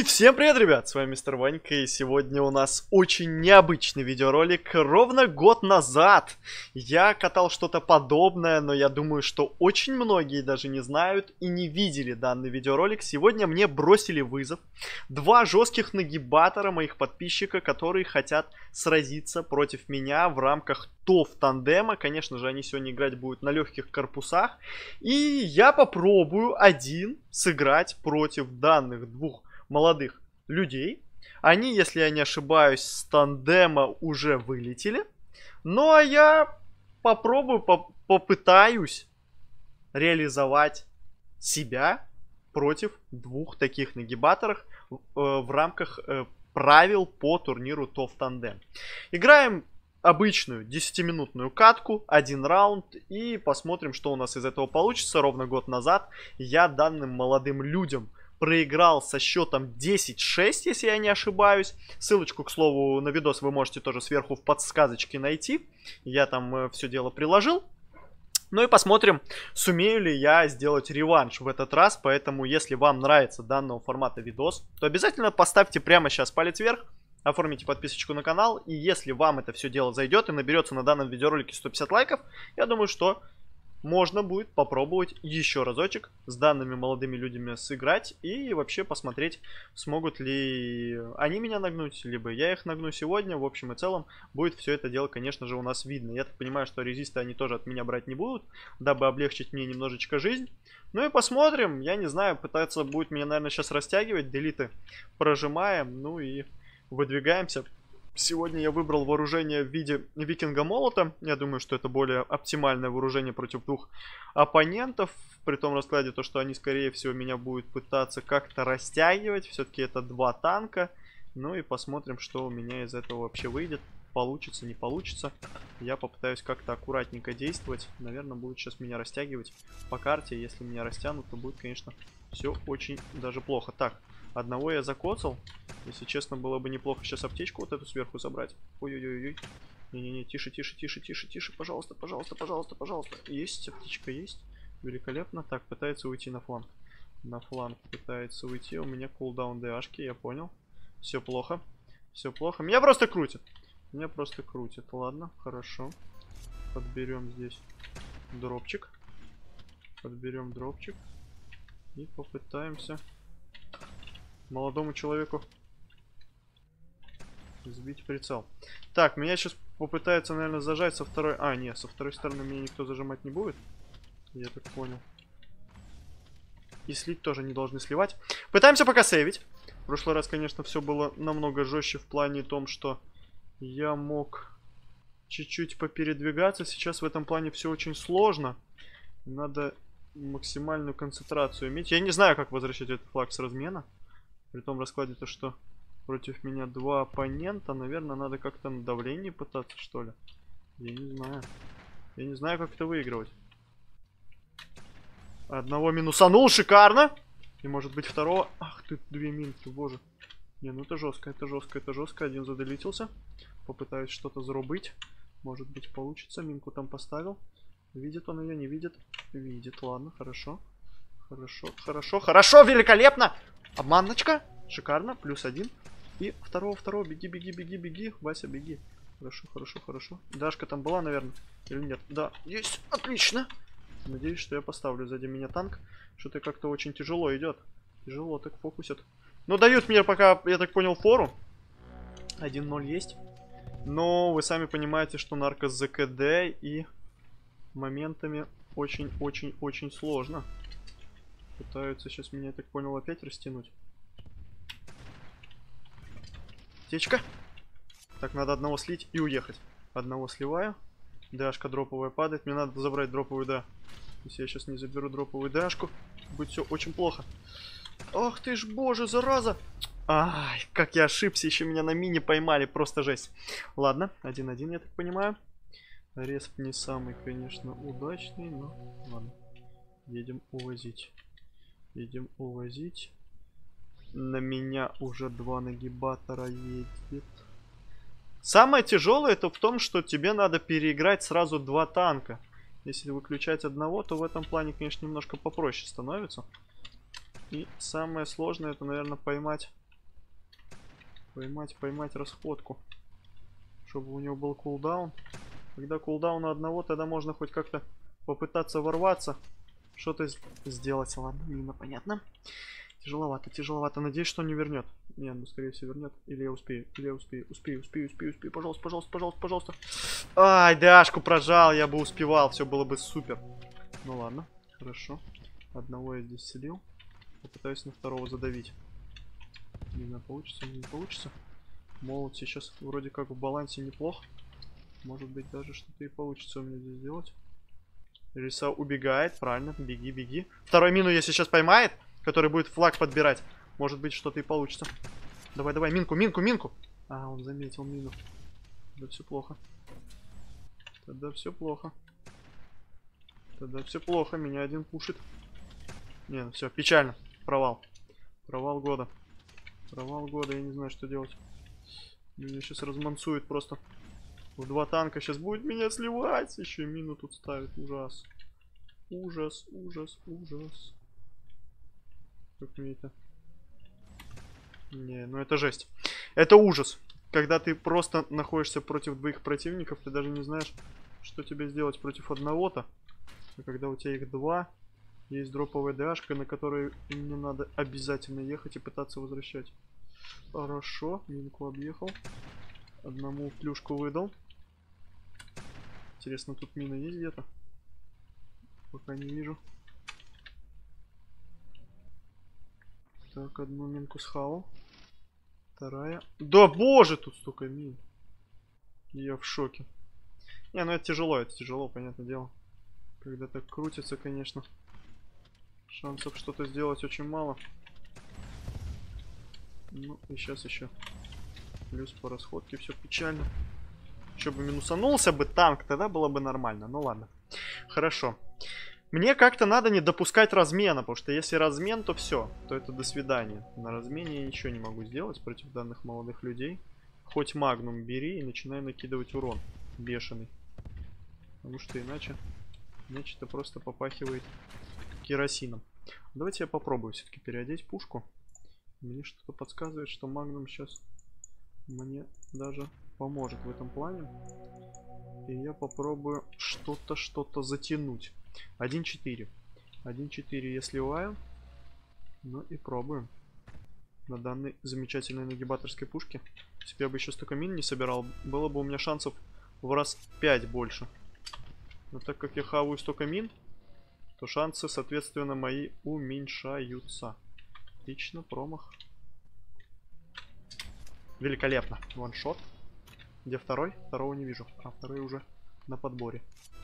И всем привет, ребят, с вами Мистер Ванька, и сегодня у нас очень необычный видеоролик. Ровно год назад я катал что-то подобное, но я думаю, что очень многие даже не знают и не видели данный видеоролик. Сегодня мне бросили вызов два жестких нагибатора моих подписчиков, которые хотят сразиться против меня в рамках ТОВ тандема. Конечно же, они сегодня играть будут на легких корпусах. И я попробую один сыграть против данных двух молодых людей. Они, если я не ошибаюсь, с тандема уже вылетели. Ну а я попробую, попытаюсь реализовать себя против двух таких нагибаторов в рамках правил по турниру ТОВ тандем. Играем обычную 10-минутную катку, один раунд, и посмотрим, что у нас из этого получится. Ровно год назад я данным молодым людям проиграл со счетом 10-6, если я не ошибаюсь. Ссылочку, к слову, на видос вы можете тоже сверху в подсказочке найти. Я там все дело приложил. Ну и посмотрим, сумею ли я сделать реванш в этот раз. Поэтому, если вам нравится данного формата видос, то обязательно поставьте прямо сейчас палец вверх. Оформите подписочку на канал. И если вам это все дело зайдет и наберется на данном видеоролике 150 лайков, я думаю, что можно будет попробовать еще разочек с данными молодыми людьми сыграть и вообще посмотреть, смогут ли они меня нагнуть, либо я их нагну сегодня. В общем и целом будет все это дело, конечно же, у нас видно. Я так понимаю, что резисты они тоже от меня брать не будут, дабы облегчить мне немножечко жизнь. Ну и посмотрим, я не знаю, пытаться будет меня, наверное, сейчас растягивать, делиты прожимаем, ну и выдвигаемся. Сегодня я выбрал вооружение в виде викинга молота. Я думаю, что это более оптимальное вооружение против двух оппонентов. При том раскладе, то, что они, скорее всего, меня будут пытаться как-то растягивать. Все-таки это два танка. Ну и посмотрим, что у меня из этого вообще выйдет. Получится, не получится. Я попытаюсь как-то аккуратненько действовать. Наверное, будут сейчас меня растягивать по карте. Если меня растянут, то будет, конечно, все очень даже плохо. Так, одного я закоцал. Если честно, было бы неплохо сейчас аптечку вот эту сверху забрать. Ой-ой-ой-ой. Не-не-не, тише, тише, тише, тише, тише. Пожалуйста, пожалуйста, пожалуйста, пожалуйста. Есть, аптечка есть. Великолепно. Так, пытается уйти на фланг. На фланг пытается уйти. У меня кулдаун ДАшки, я понял. Все плохо. Все плохо. Меня просто крутит. Меня просто крутит. Ладно, хорошо. Подберем здесь дропчик. Подберем дропчик. И попытаемся молодому человеку сбить прицел. Так, меня сейчас попытается, наверное, зажать со второй... А, нет, со второй стороны меня никто зажимать не будет. Я так понял. И слить тоже не должны сливать. Пытаемся пока сейвить. В прошлый раз, конечно, все было намного жестче в плане том, что я мог чуть-чуть попередвигаться. Сейчас в этом плане все очень сложно. Надо максимальную концентрацию иметь. Я не знаю, как возвращать этот флаг с размена. При том раскладе то, что против меня два оппонента, наверное, надо как-то на давлении пытаться, что ли. Я не знаю. Я не знаю, как это выигрывать. Одного минусанул, шикарно. И может быть второго. Ах ты, две минки, боже. Не, ну это жестко, это жестко, это жестко. Один заделитился. Попытаюсь что-то зарубить. Может быть получится. Минку там поставил. Видит он ее, не видит? Видит, ладно, хорошо. Хорошо, хорошо, хорошо, великолепно. Обманочка. Шикарно. Плюс один. И второго. Беги, беги, беги, беги. Вася, беги. Хорошо, хорошо, хорошо. Дашка там была, наверное. Или нет? Да, есть. Отлично. Надеюсь, что я поставлю сзади меня танк. Что-то как-то очень тяжело идет. Тяжело так фокусят. Но дают мне пока, я так понял, фору. 1-0 есть. Но вы сами понимаете, что нарко с ЗКД и моментами очень-очень-очень сложно. Пытаются сейчас меня, я так понял, опять растянуть. Течка. Так, надо одного слить и уехать. Одного сливаю. Дашка дроповая падает. Мне надо забрать дроповую, да. Если я сейчас не заберу дроповую дашку, будет все очень плохо. Ах ты ж, боже, зараза. Ай, как я ошибся. Еще меня на мини поймали. Просто жесть. Ладно, 1-1, я так понимаю. Респ не самый, конечно, удачный, но ладно. Едем увозить. Едем увозить. На меня уже два нагибатора едет. Самое тяжелое это в том, что тебе надо переиграть сразу два танка. Если выключать одного, то в этом плане, конечно, немножко попроще становится. И самое сложное это, наверное, поймать Поймать расходку. Чтобы у него был кулдаун. Когда кулдаун на одного, тогда можно хоть как-то попытаться ворваться. Что-то сделать. Ладно, мина, понятно. Тяжеловато, тяжеловато. Надеюсь, что он не вернет. Не, ну скорее всего вернет. Или я успею. Или я успею. Успею. Пожалуйста, пожалуйста, пожалуйста, пожалуйста. Ай, дашку прожал. Я бы успевал. Все было бы супер. Ну ладно, хорошо. Одного я здесь селил. Попытаюсь на второго задавить. Не знаю, получится, не получится. Молот сейчас вроде как в балансе неплохо. Может быть, даже что-то и получится у меня здесь сделать. Риса убегает, правильно, беги, беги. Второй мину, если сейчас поймает, который будет флаг подбирать, может быть, что-то и получится. Давай, давай, минку, минку, минку. А, он заметил мину. Тогда все плохо. Тогда все плохо. Тогда все плохо, меня один пушит. Не, ну все, печально. Провал. Провал года. Провал года, я не знаю, что делать. Меня сейчас размансует просто. В 2 танка сейчас будет меня сливать. Еще мину тут ставит. Ужас. Ужас, ужас, ужас. Как мне это? Не, ну это жесть. Это ужас. Когда ты просто находишься против 2 противников, ты даже не знаешь, что тебе сделать против одного-то. А когда у тебя их 2, есть дроповая ДАшка, на которой мне надо обязательно ехать и пытаться возвращать. Хорошо, минку объехал. Одному плюшку выдал. Интересно, тут мина есть где-то? Пока не вижу. Так, одну минку схавал. Вторая. Да боже, тут столько мин. Я в шоке. Не, ну это тяжело, понятное дело. Когда так крутится, конечно. Шансов что-то сделать очень мало. Ну и сейчас еще. Плюс по расходке все печально. Еще бы минусанулся бы танк, тогда было бы нормально. Ну ладно. Хорошо. Мне как-то надо не допускать размена, потому что если размен, то все. То это до свидания. На размене я ничего не могу сделать против данных молодых людей. Хоть магнум бери и начинай накидывать урон. Бешеный. Потому что иначе это просто попахивает керосином. Давайте я попробую все-таки переодеть пушку. Мне что-то подсказывает, что магнум сейчас мне даже поможет в этом плане. И я попробую что-то затянуть. 1-4. 1-4 я сливаю. Ну и пробуем. На данной замечательной нагибаторской пушке. Если бы я бы еще столько мин не собирал, было бы у меня шансов в раз 5 больше. Но так как я хаваю столько мин, то шансы, соответственно, мои уменьшаются. Отлично, промах. Великолепно. Ваншот. Где второй? Второго не вижу. А второй уже на подборе.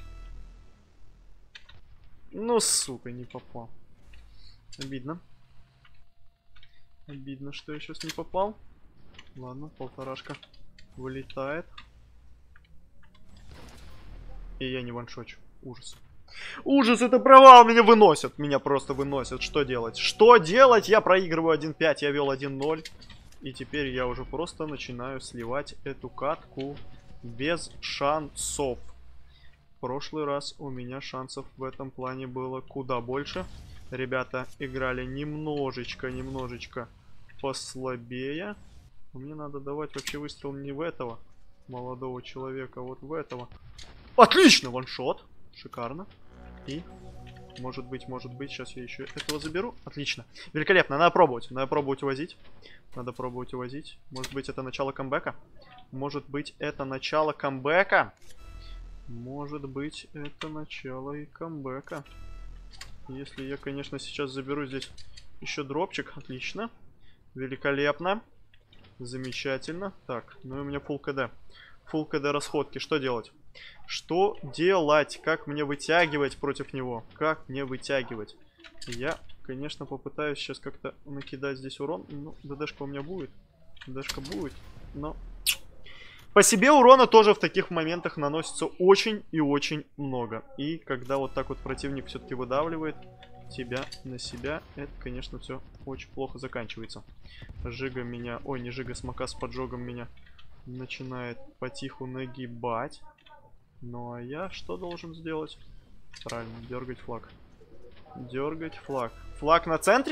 Ну, сука, не попал. Обидно. Обидно, что я сейчас не попал. Ладно, полторашка вылетает. И я не ваншочу. Ужас. Ужас, это провал! Меня выносят. Меня просто выносят. Что делать? Что делать? Я проигрываю 1-5. Я вел 1-0. И теперь я уже просто начинаю сливать эту катку без шансов. В прошлый раз у меня шансов в этом плане было куда больше. Ребята играли немножечко послабее. Мне надо давать вообще выстрел не в этого молодого человека, а вот в этого. Отлично, ваншот. Шикарно. И, может быть, сейчас я еще этого заберу. Отлично. Великолепно, надо пробовать увозить. Надо пробовать увозить. Может быть, это начало камбэка? Может быть, это начало камбэка? Может быть, это начало и камбэка. Если я, конечно, сейчас заберу здесь еще дропчик. Отлично. Великолепно. Замечательно. Так, ну и у меня full КД. Full КД расходки. Что делать? Что делать? Как мне вытягивать против него? Как мне вытягивать? Я, конечно, попытаюсь сейчас как-то накидать здесь урон. Ну, ДДшка у меня будет. ДДшка будет, но... По себе урона тоже в таких моментах наносится очень и очень много. И когда вот так вот противник все-таки выдавливает тебя на себя, это, конечно, все очень плохо заканчивается. Жига меня... Ой, не Жига, Смока с поджогом меня начинает потиху нагибать. Ну а я что должен сделать? Правильно, дергать флаг. Дергать флаг. Флаг на центре?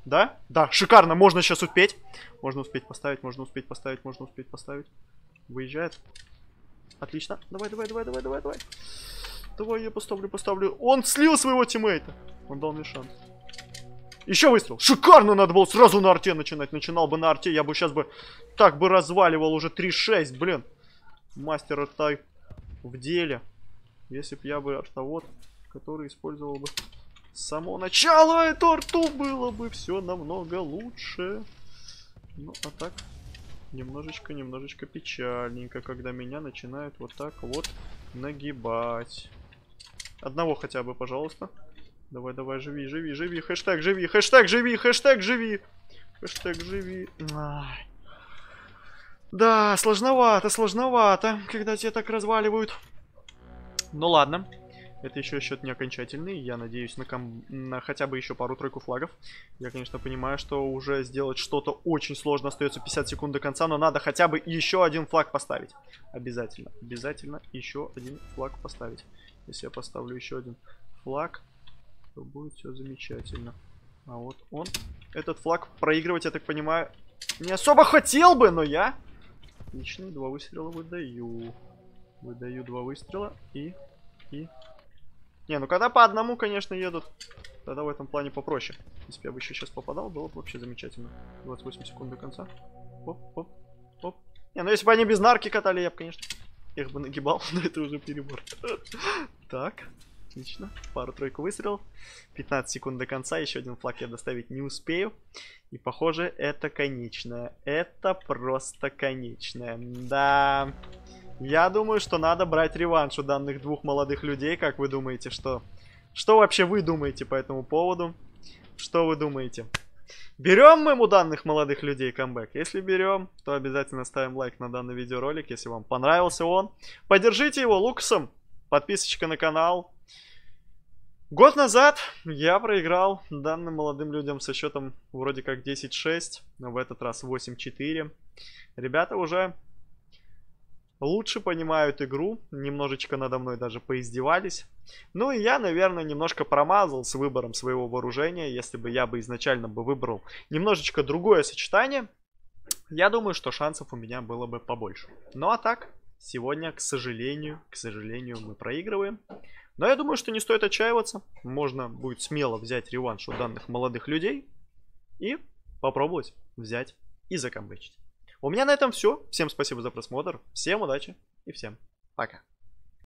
Да? Да, шикарно, можно сейчас успеть. Можно успеть поставить, можно успеть поставить, можно успеть поставить. Выезжает. Отлично. Давай, давай, давай, давай, давай, давай. Давай, я поставлю. Он слил своего тиммейта. Он дал мне шанс. Еще выстрел. Шикарно, надо было сразу на арте начинать. Начинал бы на арте, я бы сейчас бы так бы разваливал уже 3-6, блин. Мастер арта в деле. Если б я бы артовод, который использовал бы с самого начала эту арту, было бы все намного лучше. Ну, а так, немножечко печальненько, когда меня начинают вот так вот нагибать. Одного хотя бы, пожалуйста. Давай, давай, живи, живи, живи. Хэштег живи, хэштег живи, хэштег живи. Хэштег живи. Ай. Да, сложновато, когда тебя так разваливают. Ну ладно. Это еще счет не окончательный. Я надеюсь на хотя бы еще пару-тройку флагов. Я, конечно, понимаю, что уже сделать что-то очень сложно. Остается 50 секунд до конца, но надо хотя бы еще один флаг поставить. Обязательно. Обязательно еще один флаг поставить. Если я поставлю еще один флаг, то будет все замечательно. А вот он. Этот флаг проигрывать, я так понимаю, не особо хотел бы, но я... Отличные 2 выстрела выдаю. Выдаю 2 выстрела и... Не, ну когда по одному, конечно, едут, тогда в этом плане попроще. Если бы я бы еще сейчас попадал, было бы вообще замечательно. 28 секунд до конца. Оп, оп, оп. Не, ну если бы они без нарки катали, я бы, конечно, их бы нагибал, но это уже перебор. Так, отлично. Пару-тройку выстрелов. 15 секунд до конца, еще один флаг я доставить не успею. И похоже, это конечное. Это просто конечное. Да... Я думаю, что надо брать реванш у данных двух молодых людей. Как вы думаете, что? Что вообще вы думаете по этому поводу? Что вы думаете? Берем мы у данных молодых людей камбэк? Если берем, то обязательно ставим лайк на данный видеоролик, если вам понравился он. Поддержите его лукасом. Подписочка на канал. Год назад я проиграл данным молодым людям со счетом вроде как 10-6. Но в этот раз 8-4. Ребята уже... лучше понимают игру, немножечко надо мной даже поиздевались. Ну и я, наверное, немножко промазал с выбором своего вооружения. Если бы я бы изначально бы выбрал немножечко другое сочетание, я думаю, что шансов у меня было бы побольше. Ну а так, сегодня, к сожалению, мы проигрываем. Но я думаю, что не стоит отчаиваться. Можно будет смело взять реванш у данных молодых людей и попробовать взять и закамбэчить. У меня на этом все. Всем спасибо за просмотр, всем удачи и всем пока.